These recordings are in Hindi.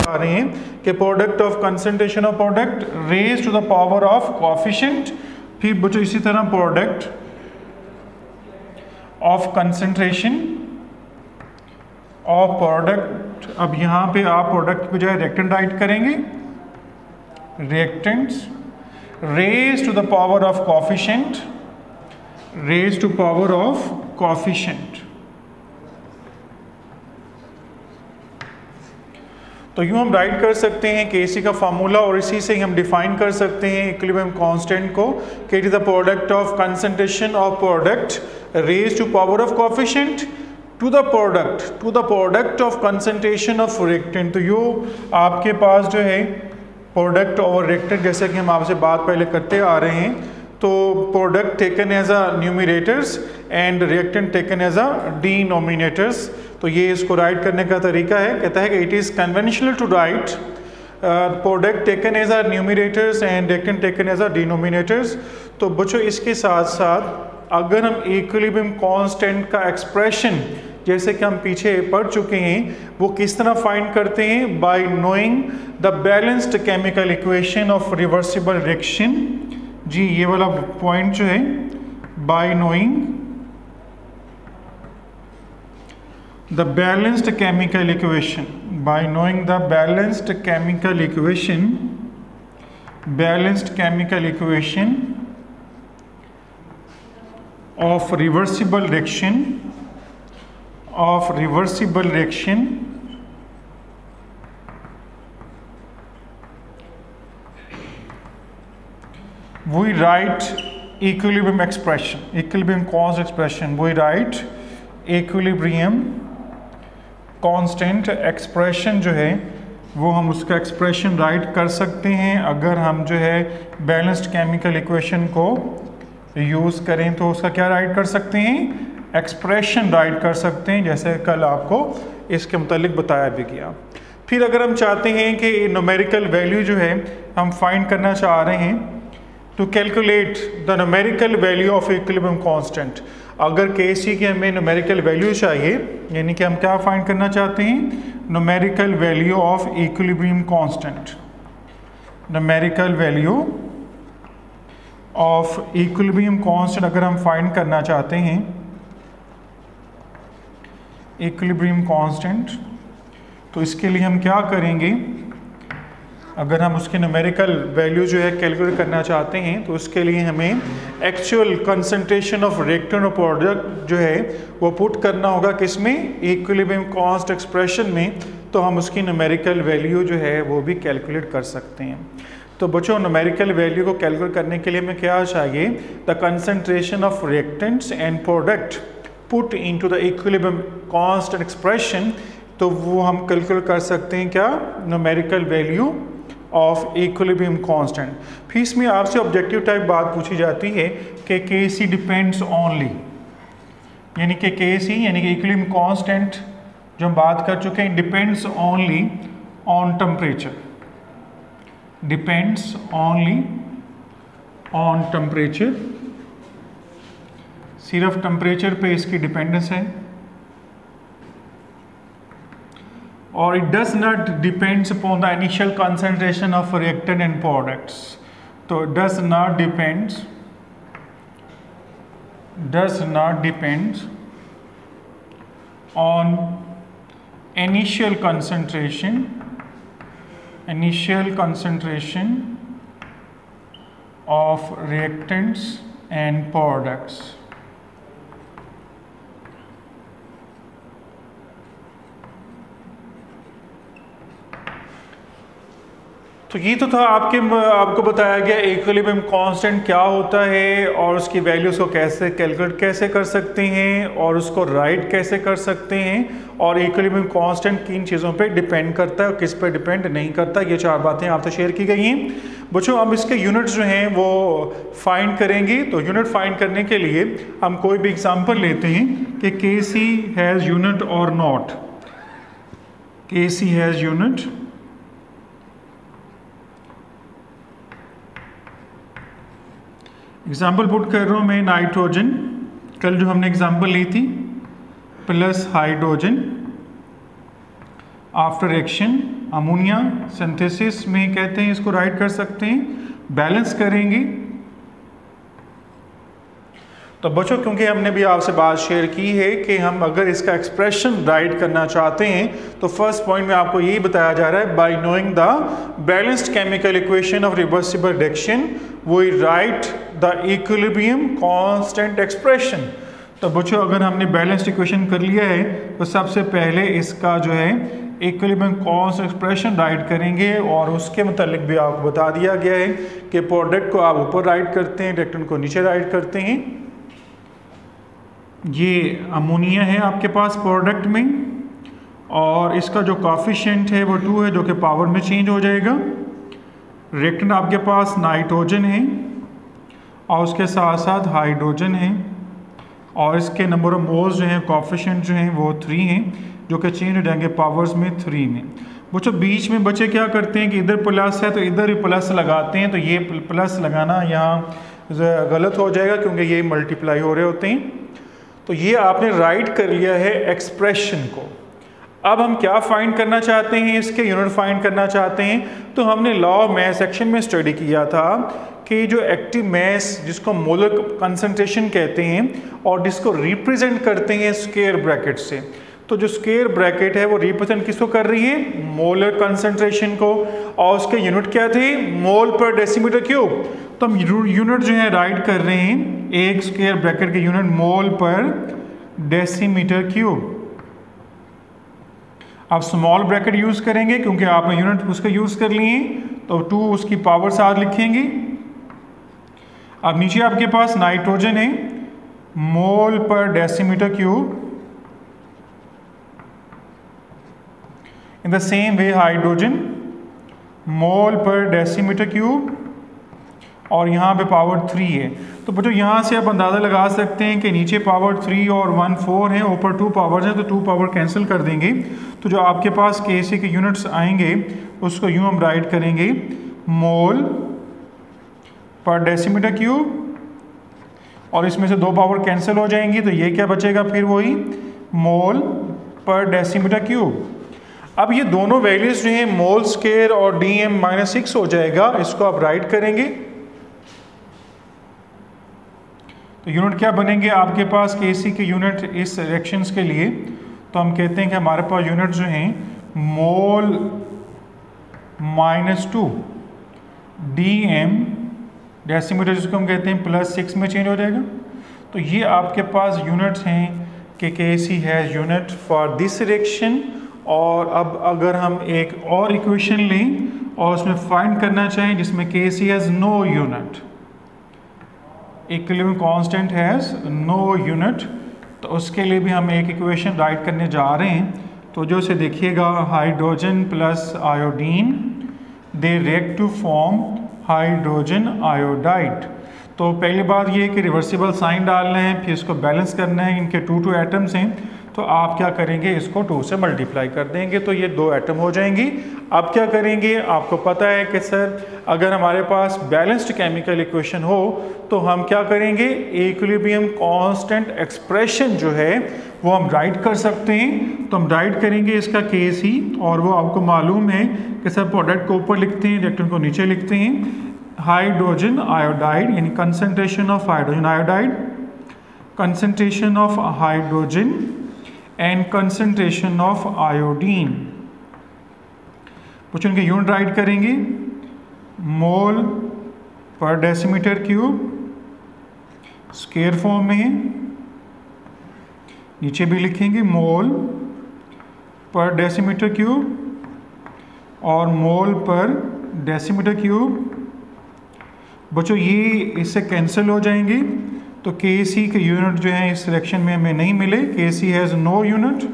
बता रहे हैं कि product of concentration of product raise to the power of coefficient. फिर बच्चों इसी तरह product of concentration of product, अब यहाँ पे आप प्रोडक्ट की बजाय रिएक्टेंट राइट करेंगे, reactants raise to the power of coefficient, raise to power of coefficient. तो यूँ हम राइट कर सकते हैं Kc का फार्मूला और इसी से ही हम डिफाइन कर सकते हैं इक्विलिब्रियम कांस्टेंट को कि it is the product of concentration of product raise to power of coefficient to the product of concentration of reactant. तो यो आपके पास जो है प्रोडक्ट और रिएक्टेंट, जैसे कि हम आपसे बात पहले करते आ रहे हैं, तो product taken as a numerators and reactant taken as a denominators. तो ये इसको राइट करने का तरीका है, कहता है कि it is conventional to write product taken as a numerators and reactant taken as a denominators. तो बच्चों इसके साथ साथ अगर हम इक्विलिब्रियम कांस्टेंट का एक्सप्रेशन जैसे कि हम पीछे पढ़ चुके हैं वो किस तरह फाइंड करते हैं, by knowing the balanced chemical equation of reversible reaction. जी ये वाला पॉइंट जो है, by knowing the balanced chemical equation, by knowing the balanced chemical equation of reversible reaction we write equilibrium constant expression, we write equilibrium constant expression जो है वो हम उसका एक्सप्रेशन राइट कर सकते हैं अगर हम जो है बैलेंस्ड केमिकल इक्वेशन को यूज़ करें। तो उसका क्या राइट कर सकते हैं, एक्सप्रेशन राइट कर सकते हैं, जैसे कल आपको इसके मुतालिक बताया भी गया। फिर अगर हम चाहते हैं कि न्यूमेरिकल वैल्यू जो है हम फाइंड करना चाह रहे हैं, to calculate the numerical value of equilibrium constant, अगर Kc की हमें न्यूमेरिकल वैल्यू चाहिए, यानी कि हम क्या फाइंड करना चाहते हैं, numerical value of equilibrium constant, numerical value of equilibrium constant अगर हम फाइंड करना चाहते हैं इक्विलिब्रियम कांस्टेंट, तो इसके लिए हम क्या करेंगे, अगर हम उसके न्यूमेरिकल वैल्यू जो है कैलकुलेट करना चाहते हैं तो उसके लिए हमें एक्चुअल कंसंट्रेशन ऑफ रिएक्टेंट और प्रोडक्ट जो है वो पुट करना होगा किसमें, इक्विलिब्रियम कांस्टेंट एक्सप्रेशन में। तो हम उसकी न्यूमेरिकल वैल्यू जो है वो भी कैलकुलेट कर सकते हैं। तो बच्चों न्यूमेरिकल वैल्यू को कैलकुलेट करने के लिए हमें क्या चाहिए, the concentration of reactants and product put into the equilibrium constant expression. तो वो हम कैलकुलेट कर सकते हैं क्या, numerical value of equilibrium constant. फिर इसमें आपसे ऑब्जेक्टिव टाइप बात पूछी जाती है कि Kc डिपेंड्स ओनली, यानी कि Kc यानी कि इक्विलिब्रियम कांस्टेंट जो हम बात कर चुके हैं, depends only on temperature, depends only on temperature, सिर्फ टेम्परेचर पे इसकी डिपेंडेंस है, और it does not depends upon the initial concentration of reactant and products. तो does not depends on initial concentration of reactants and products. तो ये तो था आपको बताया गया इक्विलिब्रियम कांस्टेंट क्या होता है और उसकी वैल्यूज को कैसे कैलकुलेट कैसे कर सकते हैं और उसको राइट कैसे कर सकते हैं, और इक्विलिब्रियम कांस्टेंट किन चीज़ों पे डिपेंड करता है और किस पे डिपेंड नहीं करता। ये चार बातें आपसे शेयर की गई हैं। बच्चों अब इसके यूनिट्स जो हैं वो फाइंड करेंगे। तो यूनिट फाइंड करने के लिए हम कोई भी एग्जाम्पल लेते हैं कि Kc हैज़ यूनिट और not, Kc has unit example put कर रहा हूँ मैं, नाइट्रोजन कल जो हमने एग्जाम्पल ली थी plus hydrogen after ammonia synthesis में कहते हैं, इसको राइट कर सकते हैं, बैलेंस करेंगे। तो बच्चों क्योंकि हमने भी आपसे बात शेयर की है कि हम अगर इसका एक्सप्रेशन राइट करना चाहते हैं तो फर्स्ट पॉइंट में आपको यही बताया जा रहा है, by knowing the balanced chemical equation of reversible reaction we write the equilibrium constant expression. तो बच्चों अगर हमने बैलेंस्ड इक्वेशन कर लिया है तो सबसे पहले इसका जो है इक्विलिब्रियम कांस्टेंट एक्सप्रेशन राइट करेंगे, और उसके मुतालिक भी आपको बता दिया गया है कि प्रोडक्ट को आप ऊपर राइट करते हैं, रिएक्टेंट को नीचे राइट करते हैं। ये अमोनिया है आपके पास प्रोडक्ट में, और इसका जो कॉफिशिएंट है वो 2 है, जो कि पावर में चेंज हो जाएगा। रिएक्टेंट आपके पास नाइट्रोजन है और उसके साथ साथ हाइड्रोजन है, और इसके नंबर ऑफ मोल्स जो हैं कॉफिशिएंट जो हैं वो 3 हैं, जो कि चेंज हो जाएंगे पावर्स में 3 में। बच्चों बीच में बच्चे क्या करते हैं कि इधर प्लस है तो इधर ही प्लस लगाते हैं, तो ये प्लस लगाना यहाँ गलत हो जाएगा क्योंकि ये मल्टीप्लाई हो रहे होते हैं। तो ये आपने राइट कर लिया है एक्सप्रेशन को। अब हम क्या फाइंड करना चाहते हैं, इसके यूनिट फाइंड करना चाहते हैं। तो हमने लॉ ऑफ मास सेक्शन में स्टडी किया था कि जो एक्टिव मास जिसको मोलर कंसंट्रेशन कहते हैं और जिसको रिप्रेजेंट करते हैं स्क्वायर ब्रैकेट से, तो जो स्क्वायर ब्रैकेट है वो रिप्रेजेंट किसको कर रही है, मोलर कंसंट्रेशन को, और उसके यूनिट क्या थे, मोल पर डेसीमीटर क्यूब। तो हम यूनिट जो है राइट कर रहे हैं, एक स्क्वायर ब्रैकेट के यूनिट मोल पर डेसीमीटर क्यूब। आप स्मॉल ब्रैकेट यूज करेंगे क्योंकि आपने यूनिट उसका यूज कर लिए, तो 2 उसकी पावर 7 लिखेंगे। अब नीचे आपके पास नाइट्रोजन है, मोल पर decimetre cube. In the same way hydrogen, mole पर डेसीमीटर क्यूब, और यहाँ पे पावर 3 है। तो बच्चों यहाँ से आप अंदाज़ा लगा सकते हैं कि नीचे पावर 3 और 1 4 है, ऊपर 2 पावर्स हैं, तो 2 पावर कैंसिल कर देंगे। तो जो आपके पास Kc के यूनिट्स आएंगे उसको यूँ हम राइट करेंगे, मोल पर डेसीमीटर क्यूब, और इसमें से 2 पावर कैंसिल हो जाएंगी, तो ये क्या बचेगा फिर वही मोल पर डेसीमीटर क्यूब। अब ये दोनों वैल्यूज जो हैं मोल स्क्वायर और dm-6 हो जाएगा, इसको आप राइट करेंगे। तो यूनिट क्या बनेंगे आपके पास Kc के यूनिट इस रिएक्शंस के लिए, तो हम कहते हैं कि हमारे पास यूनिट जो हैं मोल -2 dm डेसीमीटर, जिसको हम कहते हैं +6 में चेंज हो जाएगा। तो ये आपके पास यूनिट्स हैं कि Kc has unit for this reaction. और अब अगर हम एक और इक्वेशन लें और उसमें फाइंड करना चाहें जिसमें Kc has no unit, equilibrium constant has no unit, तो उसके लिए भी हम एक इक्वेशन राइट करने जा रहे हैं। तो जो से देखिएगा, hydrogen plus iodine they react to form hydrogen iodide. तो पहली बात ये है कि रिवर्सिबल साइन डालना है, फिर इसको बैलेंस करना है। इनके 2 एटम्स हैं, तो आप क्या करेंगे, इसको 2 से मल्टीप्लाई कर देंगे तो ये 2 एटम हो जाएंगी। अब क्या करेंगे, आपको पता है कि सर अगर हमारे पास बैलेंस्ड केमिकल इक्वेशन हो तो हम क्या करेंगे, इक्विलिब्रियम कांस्टेंट एक्सप्रेशन जो है वो हम राइट कर सकते हैं। तो हम राइट करेंगे इसका Kc, और वो आपको मालूम है कि सर प्रोडक्ट को ऊपर लिखते हैं, रिएक्टेंट को नीचे लिखते हैं। हाइड्रोजन आयोडाइड यानी concentration of hydrogen iodide, concentration of hydrogen and concentration of iodine. कुछ उनके यूनिट राइट करेंगे, मोल पर डेसीमीटर क्यूब, स्क्वायर फॉर्म में है, नीचे भी लिखेंगे मोल पर डेसीमीटर क्यूब और मोल पर डेसीमीटर क्यूब। बच्चों ये इससे कैंसिल हो जाएंगे, तो Kc के यूनिट जो है इस सिलेक्शन में हमें नहीं मिले। Kc has no unit,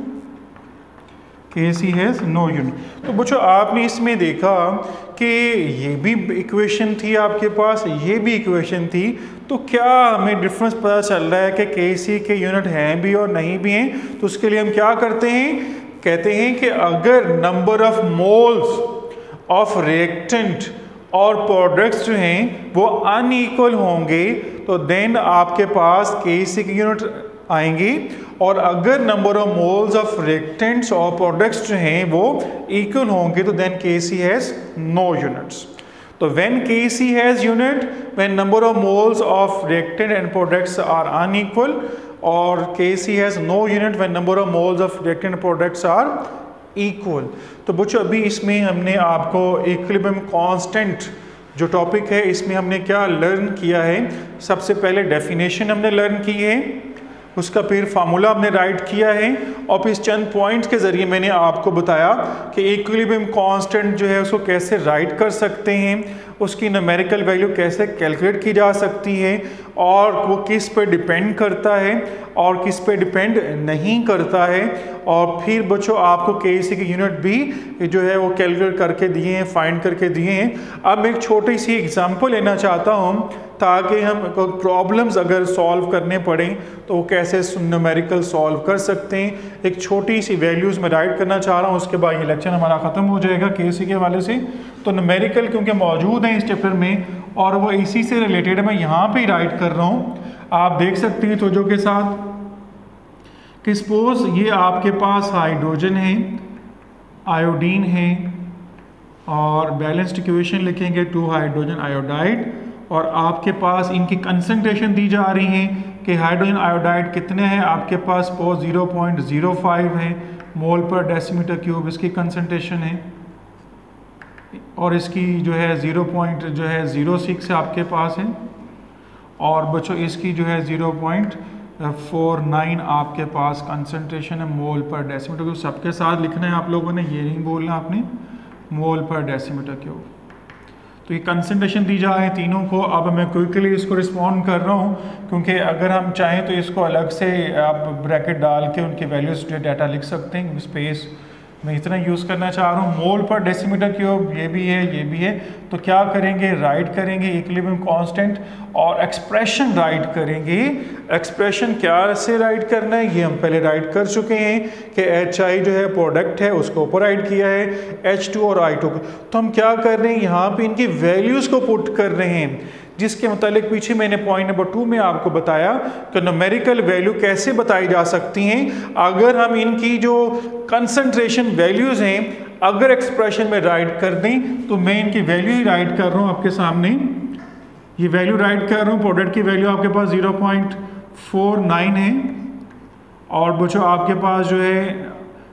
Kc has no unit. तो बच्चों आपने इसमें देखा कि ये भी इक्वेशन थी आपके पास, ये भी इक्वेशन थी, तो क्या हमें डिफरेंस पता चल रहा है कि Kc के यूनिट हैं भी और नहीं भी हैं। तो उसके लिए हम क्या करते हैं, कहते हैं कि अगर number of moles of reactant और प्रोडक्ट्स जो हैं वो अनइक्वल होंगे तो देन आपके पास Kc की यूनिट आएंगी, और अगर number of moles of reactants और प्रोडक्ट्स जो हैं वो इक्वल होंगे तो then KC has no units. तो when KC has unit when number of moles of reactant and products are unequal, और KC has no unit when number of moles of reactant and products are equal. तो बच्चों अभी इसमें हमने आपको इक्विलिब्रियम कांस्टेंट जो टॉपिक है इसमें हमने क्या लर्न किया है, सबसे पहले डेफिनेशन हमने लर्न की है, उसका फिर फार्मूला हमने राइट किया है, और फिर चंद पॉइंट्स के ज़रिए मैंने आपको बताया कि इक्विलिब्रियम कांस्टेंट जो है उसको कैसे राइट कर सकते हैं, उसकी न्यूमेरिकल वैल्यू कैसे कैलकुलेट की जा सकती है, और वो किस पे डिपेंड करता है और किस पे डिपेंड नहीं करता है। और फिर बच्चों आपको केसी की यूनिट भी जो है वो कैलकुलेट करके दिए हैं, फाइंड करके दिए हैं। अब मैं एक छोटी सी एग्जांपल लेना चाहता हूँ ताकि हम प्रॉब्लम्स अगर सॉल्व करने पड़ें तो वो कैसे न्यूमेरिकल सॉल्व कर सकते हैं। एक छोटी सी वैल्यूज़ मैं राइट करना चाह रहा हूँ, उसके बाद ये लेक्चर हमारा ख़त्म हो जाएगा केसी के हवाले से। तो न्यूमेरिकल क्योंकि मौजूद है इस चैप्टर में और वो इसी से रिलेटेड है, मैं यहाँ पे राइट कर रहा हूँ, आप देख सकते हैं तवज्जो के साथ कि सपोज ये आपके पास हाइड्रोजन है, आयोडीन है, और बैलेंस्ड इक्वेशन लिखेंगे 2 हाइड्रोजन आयोडाइड, और आपके पास इनकी कंसंट्रेशन दी जा रही है कि हाइड्रोजन आयोडाइड कितने हैं आपके पास, सपोज 0.05 है मोल पर डेसीमीटर क्यूब इसकी कंसंट्रेशन है, और इसकी जो है 0.06 आपके पास है, और बच्चों इसकी जो है 0.49 आपके पास कंसंट्रेशन है मोल पर डेसीमीटर क्यूब। सबके साथ लिखना है आप लोगों ने, ये नहीं बोलना आपने, मोल पर डेसीमीटर क्यूब। तो ये कंसंट्रेशन दी जा रही है तीनों को। अब मैं क्विकली इसको रिस्पॉन्ड कर रहा हूँ क्योंकि अगर हम चाहें तो इसको अलग से आप ब्रैकेट डाल के उनके वैल्यूज डाटा लिख सकते हैं, स्पेस मैं इतना यूज़ करना चाह रहा हूँ। मोल पर डेसीमीटर क्यूब ये भी है, ये भी है, तो क्या करेंगे, राइट करेंगे इक्विलिब्रियम कांस्टेंट और एक्सप्रेशन राइट करेंगे। एक्सप्रेशन क्या से राइट करना है ये हम पहले राइट कर चुके हैं कि HI जो है प्रोडक्ट है उसको ऊपर राइट किया है, H2 और I2। तो हम क्या कर रहे हैं, यहाँ पे इनकी वैल्यूज़ को पुट कर रहे हैं, जिसके मुतालिक पीछे मैंने पॉइंट नंबर 2 में आपको बताया कि न्यूमेरिकल वैल्यू कैसे बताई जा सकती हैं अगर हम इनकी जो कंसंट्रेशन वैल्यूज़ हैं अगर एक्सप्रेशन में राइट कर दें। तो मैं इनकी वैल्यू ही राइट कर रहा हूँ आपके सामने, ये वैल्यू राइट कर रहा हूँ। प्रोडक्ट की वैल्यू आपके पास 0.49 है, और बच्चों आपके पास जो है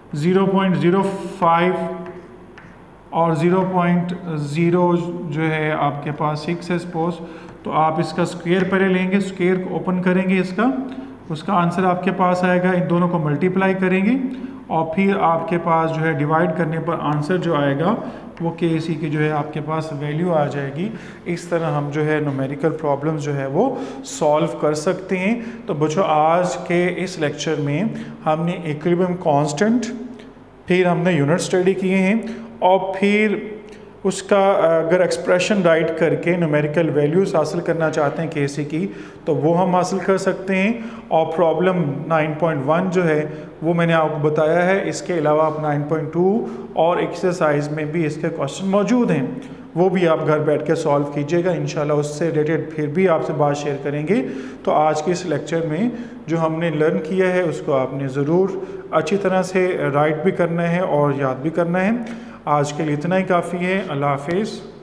0.05 और 0.0 जो है आपके पास 6 है सपोज। तो आप इसका स्क्वायर पहले लेंगे, स्क्वायर को ओपन करेंगे इसका, उसका आंसर आपके पास आएगा, इन दोनों को मल्टीप्लाई करेंगे और फिर आपके पास जो है डिवाइड करने पर आंसर जो आएगा वो KC की जो है आपके पास वैल्यू आ जाएगी। इस तरह हम जो है न्यूमेरिकल प्रॉब्लम्स जो है वो सॉल्व कर सकते हैं। तो बच्चों आज के इस लेक्चर में हमने इक्विलिब्रियम कांस्टेंट, फिर हमने यूनिट स्टडी किए हैं, और फिर उसका अगर एक्सप्रेशन राइट करके न्यूमेरिकल वैल्यूज़ हासिल करना चाहते हैं KC की तो वो हम हासिल कर सकते हैं। और प्रॉब्लम 9.1 जो है वो मैंने आपको बताया है, इसके अलावा आप 9.2 और एक्सरसाइज में भी इसके क्वेश्चन मौजूद हैं, वो भी आप घर बैठ के सॉल्व कीजिएगा। इंशाल्लाह उससे रिलेटेड फिर भी आपसे बात शेयर करेंगे। तो आज के इस लेक्चर में जो हमने लर्न किया है उसको आपने ज़रूर अच्छी तरह से राइट भी करना है और याद भी करना है। आज के लिए इतना ही काफ़ी है। अल्लाह हाफिज़।